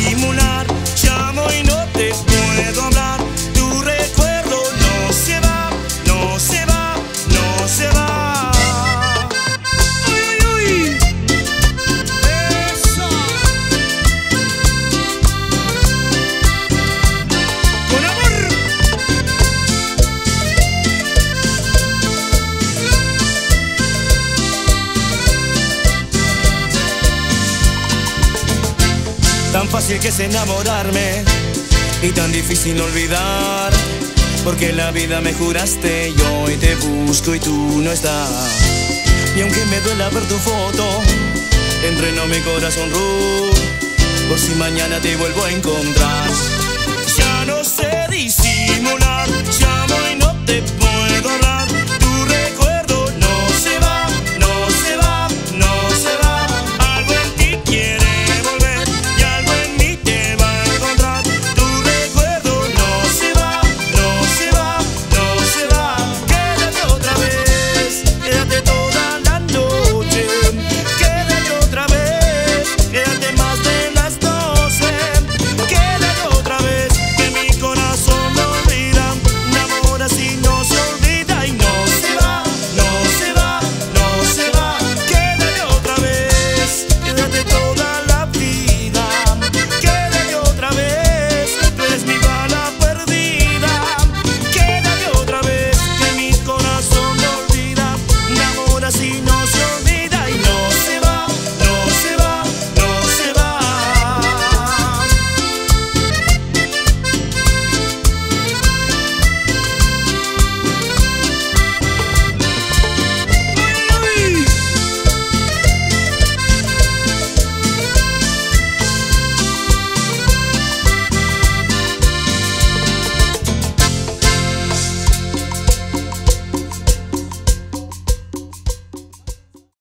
disimular. Llamo y no te puedo hablar. Tu recuerdo no se va, no se va, no se va. ¡Uy, uy, uy! ¡Eso! ¡Con amor! Tan fácil que es enamorarme y tan difícil olvidar, porque la vida me juraste y hoy te busco y tú no estás. Y aunque me duela ver tu foto, entrenó mi corazón por si mañana te vuelvo a encontrar. Ya no sé disimular.